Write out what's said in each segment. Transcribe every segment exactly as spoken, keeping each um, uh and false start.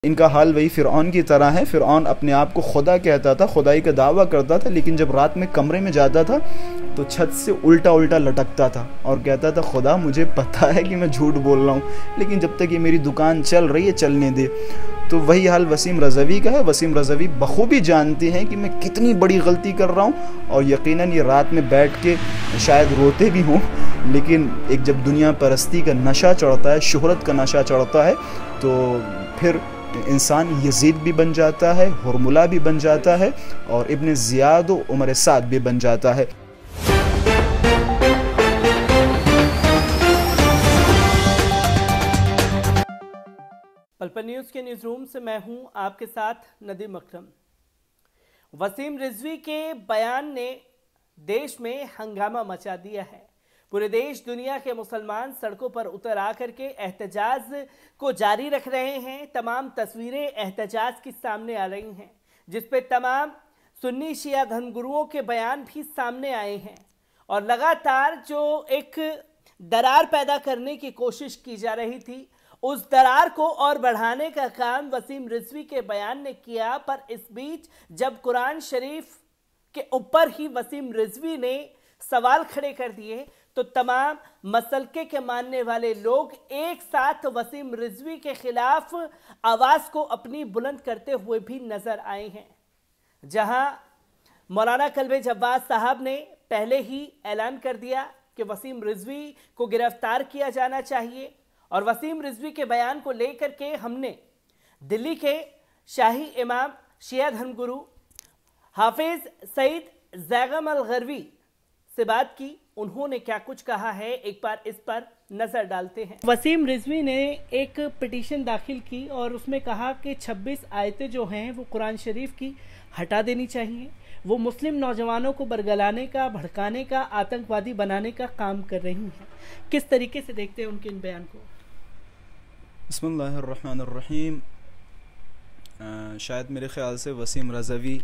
इनका हाल वही फ़िरऔन की तरह है। फ़िरऔन अपने आप को खुदा कहता था, खुदाई का दावा करता था, लेकिन जब रात में कमरे में जाता था तो छत से उल्टा उल्टा लटकता था और कहता था खुदा मुझे पता है कि मैं झूठ बोल रहा हूँ, लेकिन जब तक ये मेरी दुकान चल रही है चलने दे। तो वही हाल वसीम रज़वी का है। वसीम रज़वी बखूबी जानते हैं कि मैं कितनी बड़ी गलती कर रहा हूँ और यकीनन ये रात में बैठ के शायद रोते भी हों, लेकिन एक जब दुनिया परस्ती का नशा चढ़ता है, शोहरत का नशा चढ़ता है, तो फिर इंसान यजीद भी बन जाता है, हुरमुला भी बन जाता है और इब्न ज़ियाद व उमर साद भी बन जाता है। पल-पल न्यूज़ के न्यूज़ रूम से मैं हूं आपके साथ नदीम अकरम। वसीम रिजवी के बयान ने देश में हंगामा मचा दिया है। पूरे देश दुनिया के मुसलमान सड़कों पर उतर आकर के एहतजाज को जारी रख रहे हैं। तमाम तस्वीरें एहतजाज की सामने आ रही हैं, जिस पे तमाम सुन्नी शिया धर्मगुरुओं के बयान भी सामने आए हैं और लगातार जो एक दरार पैदा करने की कोशिश की जा रही थी, उस दरार को और बढ़ाने का काम वसीम रिजवी के बयान ने किया। पर इस बीच जब कुरान शरीफ के ऊपर ही वसीम रिजवी ने सवाल खड़े कर दिए तो तमाम मसलके के मानने वाले लोग एक साथ वसीम रिजवी के खिलाफ आवाज को अपनी बुलंद करते हुए भी नजर आए हैं। जहां मौलाना कल्बे जव्वाद साहब ने पहले ही ऐलान कर दिया कि वसीम रिजवी को गिरफ्तार किया जाना चाहिए और वसीम रिजवी के बयान को लेकर के हमने दिल्ली के शाही इमाम शिया धर्मगुरु हाफिज सईद ज़ैगम अल-गरवी से बात की। उन्होंने क्या कुछ कहा है, एक बार इस पर नजर डालते हैं। वसीम रिजवी ने एक पिटीशन दाखिल की और उसमें कहा कि छब्बीस आयतें जो हैं वो कुरान शरीफ की हटा देनी चाहिए। वो मुस्लिम नौजवानों को बरगलाने का, भड़काने का, आतंकवादी बनाने का काम कर रही हैं। किस तरीके से देखते हैं उनके इन बयान को? बिस्मिल्लाहिर्रहमानिर्रहीम। शायद मेरे ख्याल से वसीम रज़वी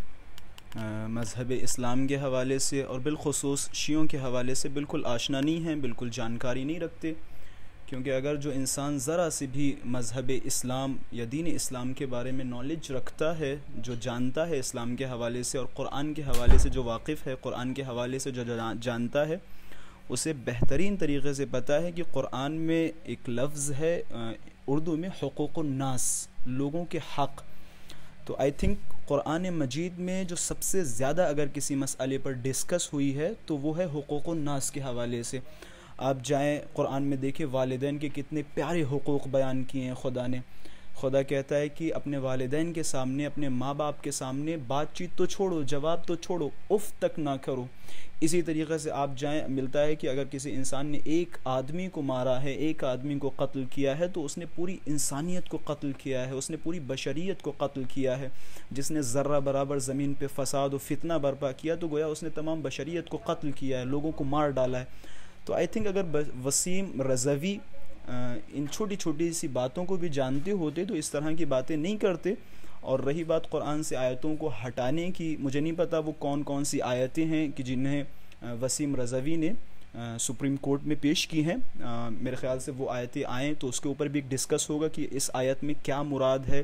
मज़हब इस्लाम के हवाले से और बिलखुसूस शियों के हवाले से बिल्कुल आशना नहीं हैं, बिल्कुल जानकारी नहीं रखते। क्योंकि अगर जो इंसान ज़रा से भी मज़हब इस्लाम या दीन इस्लाम के बारे में नॉलेज रखता है, जो जानता है इस्लाम के हवाले से और क़ुरान के हवाले से जो वाकिफ़ है, क़ुरान के हवाले से जो जानता है, उसे बेहतरीन तरीके से पता है कि क़ुरान में एक लफ्ज़ है उर्दू में हुकूक़ुन नास, लोगों के हक़। तो आई थिंक क़ुरान मजीद में जो सबसे ज़्यादा अगर किसी मसले पर डिस्कस हुई है तो वो है हुकूक़ुन नास के हवाले से। आप जाएं क़ुरान में देखें वालिदैन के कितने प्यारे हुकूक़ बयान किए हैं खुदा ने। खुदा कहता है कि अपने वालिदैन के सामने, अपने माँ बाप के सामने बातचीत तो छोड़ो, जवाब तो छोड़ो, उफ़ तक ना करो। इसी तरीक़े से आप जाएं, मिलता है कि अगर किसी इंसान ने एक आदमी को मारा है, एक आदमी को कत्ल किया है, तो उसने पूरी इंसानियत को कत्ल किया है, उसने पूरी बशरियत को कत्ल किया है। जिसने ज़र्रा बराबर ज़मीन पे फ़साद और फितना बर्पा किया तो गोया उसने तमाम बशरियत को कत्ल किया है, लोगों को मार डाला है। तो आई थिंक अगर वसीम रज़वी इन छोटी छोटी सी बातों को भी जानते होते तो इस तरह की बातें नहीं करते। और रही बात कुरान से आयतों को हटाने की, मुझे नहीं पता वो कौन कौन सी आयतें हैं कि जिन्हें वसीम रज़वी ने सुप्रीम कोर्ट में पेश की हैं। मेरे ख़्याल से वो आयतें आएँ तो उसके ऊपर भी डिस्कस होगा कि इस आयत में क्या मुराद है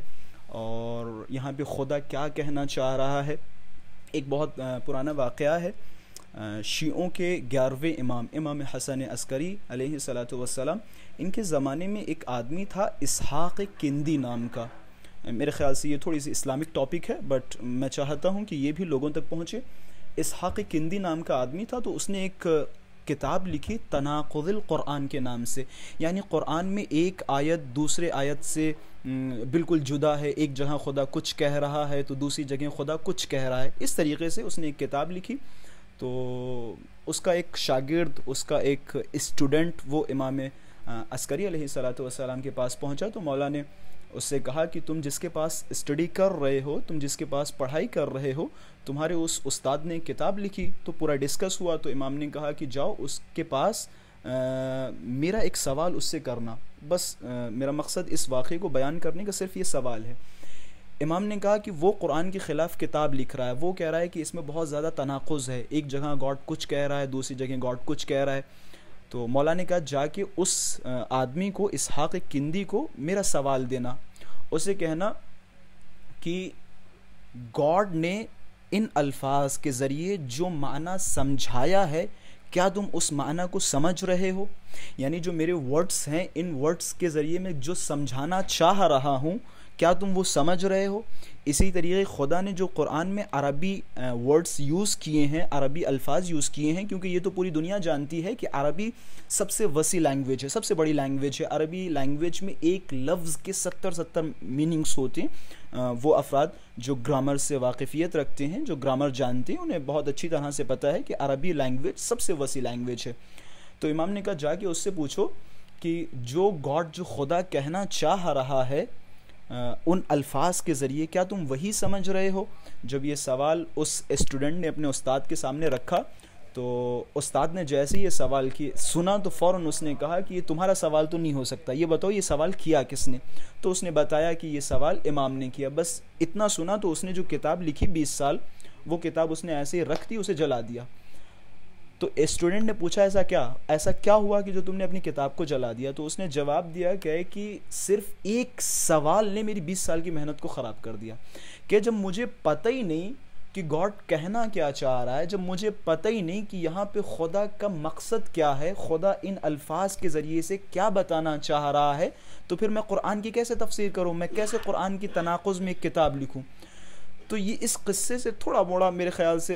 और यहाँ पे खुदा क्या कहना चाह रहा है। एक बहुत पुराना वाक़या है, शियों के ग्यारहवें इमाम इमाम हसन अस्करी अलैहिस्सलातु वस्सलाम, इनके ज़माने में एक आदमी था इसहाक़ किंदी नाम का। मेरे ख़्याल से ये थोड़ी सी इस्लामिक टॉपिक है, बट मैं चाहता हूँ कि ये भी लोगों तक पहुँचे। इसहाक़ किंदी नाम का आदमी था, तो उसने एक किताब लिखी तनाक़ुज़ुल क़ुरान के नाम से। यानी क़ुरान में एक आयत दूसरे आयत से बिल्कुल जुदा है, एक जगह खुदा कुछ कह रहा है तो दूसरी जगह खुदा कुछ कह रहा है। इस तरीके से उसने एक किताब लिखी। तो उसका एक शागिर्द, उसका एक स्टूडेंट वो इमाम अस्करी अलैहिस्सलातु वस्सलाम के पास पहुंचा। तो मौला ने उससे कहा कि तुम जिसके पास स्टडी कर रहे हो, तुम जिसके पास पढ़ाई कर रहे हो, तुम्हारे उस उस्ताद ने किताब लिखी। तो पूरा डिस्कस हुआ तो इमाम ने कहा कि जाओ उसके पास, आ, मेरा एक सवाल उससे करना, बस आ, मेरा मकसद इस वाक़े को बयान करने का सिर्फ ये सवाल है। इमाम ने कहा कि वो कुरान के ख़िलाफ़ किताब लिख रहा है, वो कह रहा है कि इसमें बहुत ज़्यादा तनाक़ुज़ है, एक जगह गॉड कुछ कह रहा है, दूसरी जगह गॉड कुछ कह रहा है। तो मौला ने कहा जाके उस आदमी को, इसहाक़ किंदी को मेरा सवाल देना। उसे कहना कि गॉड ने इन अल्फाज के ज़रिए जो माना समझाया है, क्या तुम उस माना को समझ रहे हो? यानी जो मेरे वर्ड्स हैं, इन वर्ड्स के ज़रिए मैं जो समझाना चाह रहा हूँ, क्या तुम वो समझ रहे हो? इसी तरीके खुदा ने जो कुरान में अरबी वर्ड्स यूज़ किए हैं, अरबी अल्फाज यूज़ किए हैं, क्योंकि ये तो पूरी दुनिया जानती है कि अरबी सबसे वसी लैंग्वेज है, सबसे बड़ी लैंग्वेज है। अरबी लैंग्वेज में एक लफ्ज़ के सत्तर सत्तर मीनिंग्स होते हैं। वो अफराद जो ग्रामर से वाकिफ़ियत रखते हैं, जो ग्रामर जानते हैं, उन्हें बहुत अच्छी तरह से पता है कि अरबी लैंग्वेज सबसे वसी लैंग्वेज है। तो इमाम ने कहा जाके उससे पूछो कि जो गॉड, जो खुदा कहना चाह रहा है उन अल्फाज के ज़रिए, क्या तुम वही समझ रहे हो? जब ये सवाल उस स्टूडेंट ने अपने उस्ताद के सामने रखा, तो उस्ताद ने जैसे ही ये सवाल की सुना तो फ़ौरन उसने कहा कि ये तुम्हारा सवाल तो नहीं हो सकता, ये बताओ ये सवाल किया किसने? तो उसने बताया कि ये सवाल इमाम ने किया। बस इतना सुना तो उसने जो किताब लिखी बीस साल, वो किताब उसने ऐसे ही रख दी, उसे जला दिया। तो स्टूडेंट ने पूछा ऐसा क्या ऐसा क्या हुआ कि जो तुमने अपनी किताब को जला दिया? तो उसने जवाब दिया कि कि सिर्फ एक सवाल ने मेरी बीस साल की मेहनत को ख़राब कर दिया। कि जब मुझे पता ही नहीं कि गॉड कहना क्या चाह रहा है, जब मुझे पता ही नहीं कि यहाँ पे खुदा का मकसद क्या है, खुदा इन अल्फाज के ज़रिए से क्या बताना चाह रहा है, तो फिर मैं कुरान की कैसे तफसीर करूँ? मैं कैसे कुरान की तनाक़ुज़ में एक किताब लिखूँ? तो ये इस क़िस्से से थोड़ा मोड़ा मेरे ख़्याल से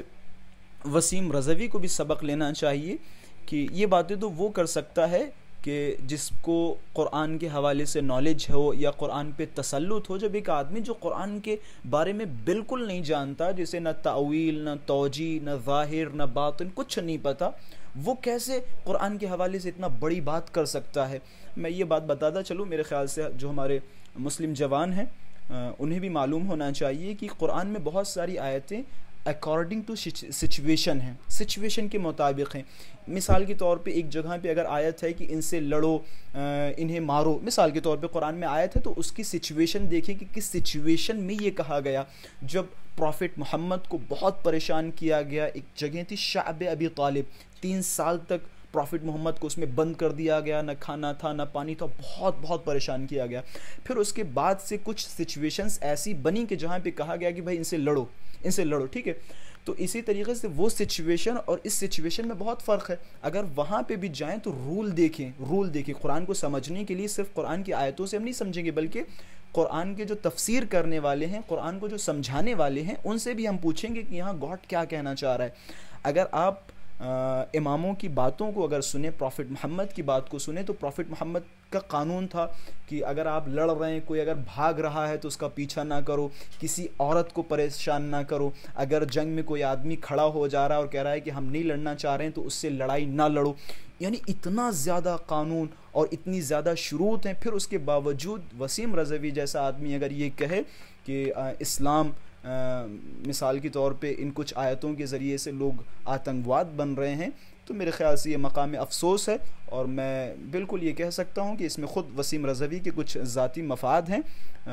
वसीम रज़वी को भी सबक लेना चाहिए कि ये बातें तो वो कर सकता है कि जिसको कुरान के हवाले से नॉलेज हो या कुरान पे तसल्लुत हो। जब एक आदमी जो कुरान के बारे में बिल्कुल नहीं जानता, जिसे न तावील, न तौजी, न ज़ाहिर, न बातिन, कुछ नहीं पता, वो कैसे कुरान के हवाले से इतना बड़ी बात कर सकता है? मैं ये बात बताता चलूँ, मेरे ख़्याल से जो हमारे मुस्लिम जवान हैं उन्हें भी मालूम होना चाहिए कि कुरान में बहुत सारी आयतें अकॉर्डिंग टू सिचुएशन है, सिचुएशन के मुताबिक हैं। मिसाल के तौर पे एक जगह पे अगर आयत है कि इनसे लड़ो, इन्हें मारो, मिसाल के तौर पे कुरान में आयत है, तो उसकी सिचुएशन देखें कि किस सिचुएशन में ये कहा गया। जब प्रॉफिट मोहम्मद को बहुत परेशान किया गया, एक जगह थी शाब अबी तालिब, तीन साल तक प्रॉफिट मोहम्मद को उसमें बंद कर दिया गया, न खाना था न पानी था, बहुत बहुत परेशान किया गया। फिर उसके बाद से कुछ सिचुएशंस ऐसी बनी कि जहाँ पे कहा गया कि भाई इनसे लड़ो, इनसे लड़ो, ठीक है। तो इसी तरीके से वो सिचुएशन और इस सिचुएशन में बहुत फ़र्क है। अगर वहाँ पे भी जाएं तो रूल देखें, रूल देखें। कुरान को समझने के लिए सिर्फ कुरान की आयतों से हम नहीं समझेंगे, बल्कि कुरान के जो तफसीर करने वाले हैं, कुरान को जो समझाने वाले हैं, उनसे भी हम पूछेंगे कि यहाँ गॉड क्या कहना चाह रहा है। अगर आप आ, इमामों की बातों को अगर सुने, प्रॉफिट मोहम्मद की बात को सुने, तो प्रॉफिट मोहम्मद का कानून था कि अगर आप लड़ रहे हैं, कोई अगर भाग रहा है तो उसका पीछा ना करो, किसी औरत को परेशान ना करो, अगर जंग में कोई आदमी खड़ा हो जा रहा है और कह रहा है कि हम नहीं लड़ना चाह रहे हैं तो उससे लड़ाई ना लड़ो। यानी इतना ज़्यादा कानून और इतनी ज़्यादा शुरूत हैं। फिर उसके बावजूद वसीम रज़वी जैसा आदमी अगर ये कहे कि आ, इस्लाम आ, मिसाल के तौर पे इन कुछ आयतों के ज़रिए से लोग आतंकवाद बन रहे हैं, तो मेरे ख़्याल से ये मकाम अफसोस है। और मैं बिल्कुल ये कह सकता हूँ कि इसमें ख़ुद वसीम रज़वी के कुछ ज़ाती मफाद हैं,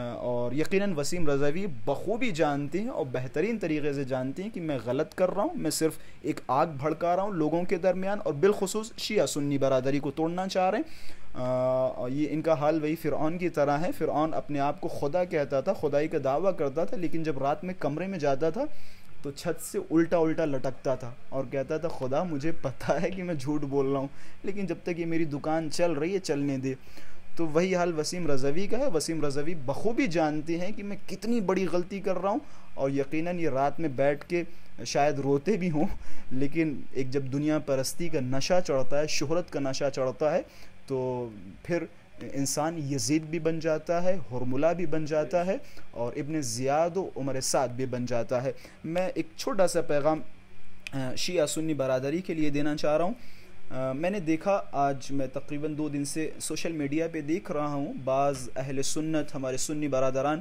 और यकीनन वसीम रज़वी बखूबी जानते हैं और बेहतरीन तरीके से जानते हैं कि मैं गलत कर रहा हूँ, मैं सिर्फ एक आग भड़का रहा हूँ लोगों के दरमियान, और बिलखुसूस शिया सुन्नी बरादरी को तोड़ना चाह रहे हैं। आ, ये इनका हाल वही फ़िरऔन की तरह है। फ़िरऔन अपने आप को खुदा कहता था, खुदाई का दावा करता था, लेकिन जब रात में कमरे में जाता था तो छत से उल्टा उल्टा लटकता था और कहता था खुदा मुझे पता है कि मैं झूठ बोल रहा हूँ, लेकिन जब तक ये मेरी दुकान चल रही है चलने दे। तो वही हाल वसीम रज़वी का है। वसीम रज़वी बखूबी जानते हैं कि मैं कितनी बड़ी गलती कर रहा हूँ, और यकीनन ये रात में बैठ के शायद रोते भी हों, लेकिन एक जब दुनिया परस्ती का नशा चढ़ता है, शोहरत का नशा चढ़ता है, तो फिर इंसान यजीद भी बन जाता है, हुरमुला भी बन जाता है, और इब्न ज़ियाद और उमर साद भी बन जाता है। मैं एक छोटा सा पैगाम शिया सुन्नी बरादरी के लिए देना चाह रहा हूँ। आ, मैंने देखा, आज मैं तकरीबन दो दिन से सोशल मीडिया पे देख रहा हूँ, बाज़ अहले सुन्नत, हमारे सुन्नी बरादरान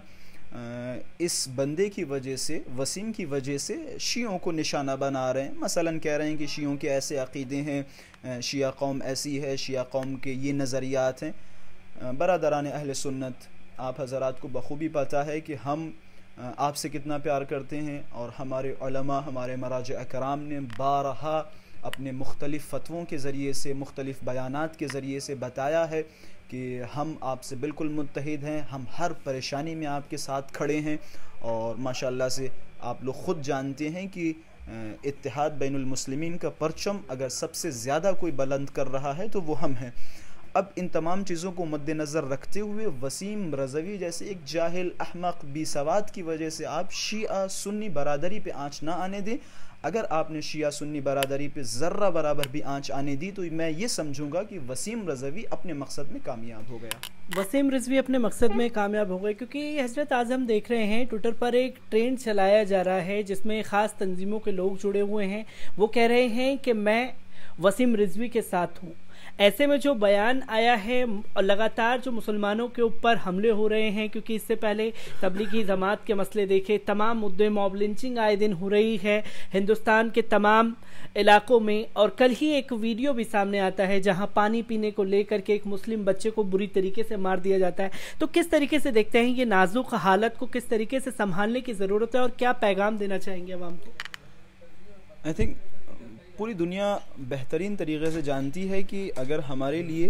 इस बंदे की वजह से, वसीम की वजह से शियों को निशाना बना रहे हैं। मसलन कह रहे हैं कि शियों के ऐसे अक़ीदे हैं, शिया कौम ऐसी है, शिया कौम के ये नज़रियात हैं। बरादरान अहले सुन्नत, आप हज़रात को बखूबी पता है कि हम आपसे कितना प्यार करते हैं, और हमारे उलमा, हमारे मराज अकराम ने बारहा अपने मुख्तलिफ़ फ़तवों के ज़रिए से, मुख्तलिफ़ बयानात के ज़रिए से बताया है कि हम आपसे बिल्कुल मुत्तहिद हैं, हम हर परेशानी में आपके साथ खड़े हैं। और माशाअल्लाह से आप लोग ख़ुद जानते हैं कि इत्तिहाद बैनुल मुस्लिमीन का परचम अगर सबसे ज़्यादा कोई बुलंद कर रहा है तो वो हम हैं। अब इन तमाम चीज़ों को मद्देनज़र रखते हुए वसीम रज़वी जैसे एक जाहिल अहमक बेसवाद की वजह से आप शिया सुन्नी बरादरी पे आँच ना आने दें। अगर आपने शिया सुन्नी बरादरी पे ज़र्रा बराबर भी आँच आने दी तो मैं ये समझूंगा कि वसीम रज़वी अपने मकसद में कामयाब हो गया। वसीम रिजवी अपने मकसद में कामयाब हो गए, क्योंकि हजरत आज हम देख रहे हैं ट्विटर पर एक ट्रेंड चलाया जा रहा है जिसमें ख़ास तंजीमों के लोग जुड़े हुए हैं। वो कह रहे हैं कि मैं वसीम रिजवी के साथ हूँ। ऐसे में जो बयान आया है, लगातार जो मुसलमानों के ऊपर हमले हो रहे हैं, क्योंकि इससे पहले तबलीगी जमात के मसले देखे, तमाम मुद्दे, मॉब लिंचिंग आए दिन हो रही है हिंदुस्तान के तमाम इलाकों में। और कल ही एक वीडियो भी सामने आता है जहां पानी पीने को लेकर के एक मुस्लिम बच्चे को बुरी तरीके से मार दिया जाता है। तो किस तरीके से देखते हैं ये नाजुक हालत को, किस तरीके से संभालने की ज़रूरत है और क्या पैगाम देना चाहेंगे अवाम को? आई थिंक पूरी दुनिया बेहतरीन तरीके से जानती है कि अगर हमारे लिए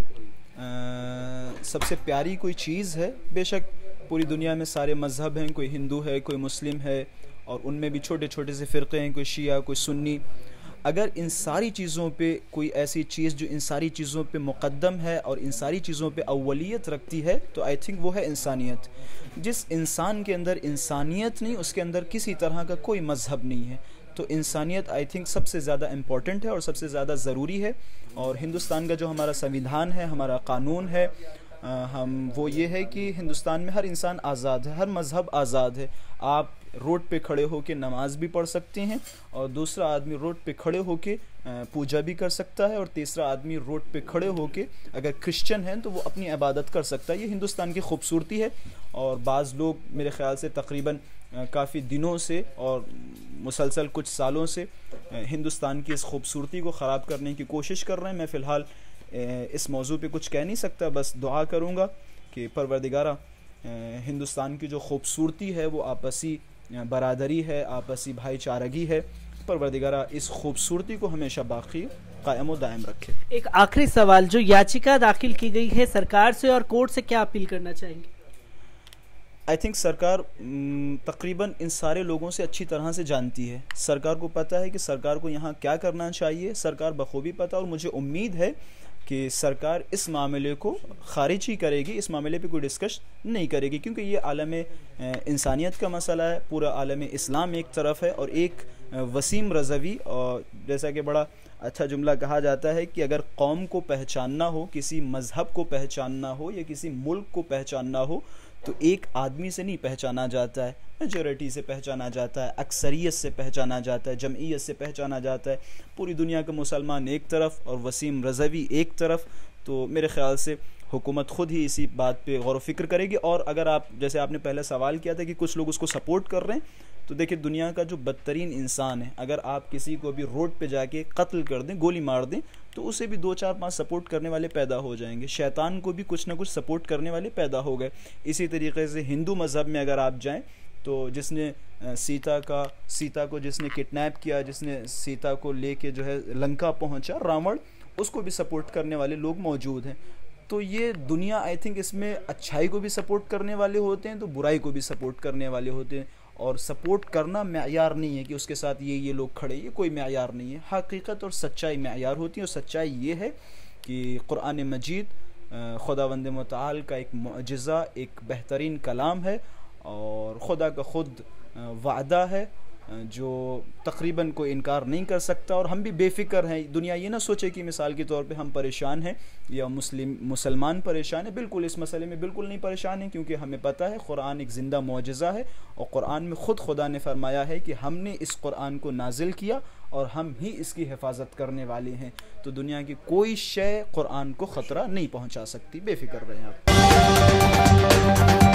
आ, सबसे प्यारी कोई चीज़ है, बेशक पूरी दुनिया में सारे मज़हब हैं, कोई हिंदू है, कोई मुस्लिम है, और उनमें भी छोटे छोटे से फ़िरक़े हैं, कोई शिया, कोई सुन्नी। अगर इन सारी चीज़ों पे कोई ऐसी चीज़ जो इन सारी चीज़ों पे मुक़द्दम है और इन सारी चीज़ों पे अव्वलियत रखती है तो आई थिंक वो है इंसानियत। जिस इंसान के अंदर इंसानियत नहीं, उसके अंदर किसी तरह का कोई मज़हब नहीं है। तो इंसानियत आई थिंक सबसे ज़्यादा इम्पॉर्टेंट है और सबसे ज़्यादा ज़रूरी है। और हिंदुस्तान का जो हमारा संविधान है, हमारा कानून है, आ, हम वो ये है कि हिंदुस्तान में हर इंसान आज़ाद है, हर मज़हब आज़ाद है। आप रोड पे खड़े होके नमाज भी पढ़ सकते हैं, और दूसरा आदमी रोड पे खड़े होके पूजा भी कर सकता है, और तीसरा आदमी रोड पे खड़े होके अगर क्रिश्चियन हैं तो वो अपनी इबादत कर सकता है। ये हिंदुस्तान की खूबसूरती है। और बाज़ लोग मेरे ख़्याल से तकरीबन काफ़ी दिनों से और मुसलसल कुछ सालों से हिंदुस्तान की इस खूबसूरती को ख़राब करने की कोशिश कर रहे हैं। मैं फ़िलहाल इस मौजू पे कुछ कह नहीं सकता, बस दुआ करूँगा कि परवरदिगारा हिंदुस्तान की जो खूबसूरती है वो आपसी बरादरी है, आपसी भाईचारगी है, परवरदिगारा इस खूबसूरती को हमेशा बाकी कायम व दायम रखे। एक आखिरी सवाल, जो याचिका दाखिल की गई है सरकार से और कोर्ट से, क्या अपील करना चाहेंगे? आई थिंक सरकार तकरीबन इन सारे लोगों से अच्छी तरह से जानती है। सरकार को पता है कि सरकार को यहाँ क्या करना चाहिए, सरकार बखूबी पता, और मुझे उम्मीद है कि सरकार इस मामले को खारिज ही करेगी, इस मामले पे कोई डिस्कस नहीं करेगी, क्योंकि ये आलम इंसानियत का मसला है। पूरा आलम इस्लाम एक तरफ है और एक वसीम रज़वी, और जैसा कि बड़ा अच्छा जुमला कहा जाता है कि अगर कौम को पहचानना हो, किसी मज़हब को पहचानना हो या किसी मुल्क को पहचानना हो तो एक आदमी से नहीं पहचाना जाता है, मेजॉरिटी से पहचाना जाता है, अक्सरियत से पहचाना जाता है, जमईयत से पहचाना जाता है। पूरी दुनिया के मुसलमान एक तरफ और वसीम रज़वी एक तरफ। तो मेरे ख़्याल से हुकूमत ख़ुद ही इसी बात पे गौर व फिक्र करेगी। और अगर आप, जैसे आपने पहले सवाल किया था कि कुछ लोग उसको सपोर्ट कर रहे हैं, तो देखिए दुनिया का जो बदतरीन इंसान है, अगर आप किसी को भी रोड पे जाके कत्ल कर दें, गोली मार दें, तो उसे भी दो चार पांच सपोर्ट करने वाले पैदा हो जाएंगे। शैतान को भी कुछ ना कुछ सपोर्ट करने वाले पैदा हो गए। इसी तरीके से हिंदू मज़हब में अगर आप जाएं तो जिसने सीता का सीता को जिसने किडनैप किया, जिसने सीता को लेके जो है लंका पहुंचा, रावण, उसको भी सपोर्ट करने वाले लोग मौजूद हैं। तो ये दुनिया आई थिंक इसमें अच्छाई को भी सपोर्ट करने वाले होते हैं तो बुराई को भी सपोर्ट करने वाले होते हैं। और सपोर्ट करना मेयार नहीं है कि उसके साथ ये ये लोग खड़े, ये कोई मेयार नहीं है। हकीकत और सच्चाई मेयार होती है। और सच्चाई ये है कि कुरान मजीद खुदावंद मुताल का एक मुअजिज़ा, एक बेहतरीन कलाम है, और खुदा का ख़ुद वादा है जो तकरीबन कोई इनकार नहीं कर सकता। और हम भी बेफिक्र हैं। दुनिया ये ना सोचे कि मिसाल के तौर पे हम परेशान हैं या मुस्लिम मुसलमान परेशान है। बिल्कुल इस मसले में बिल्कुल नहीं परेशान हैं, क्योंकि हमें पता है कुरान एक ज़िंदा मुअजिज़ा है। और कुरान में ख़ुद खुदा ने फरमाया है कि हमने इस कुरान को नाजिल किया और हम ही इसकी हिफाजत करने वाले हैं। तो दुनिया की कोई शय कुरान को ख़तरा नहीं पहुँचा सकती। बेफिक्र रहें आप।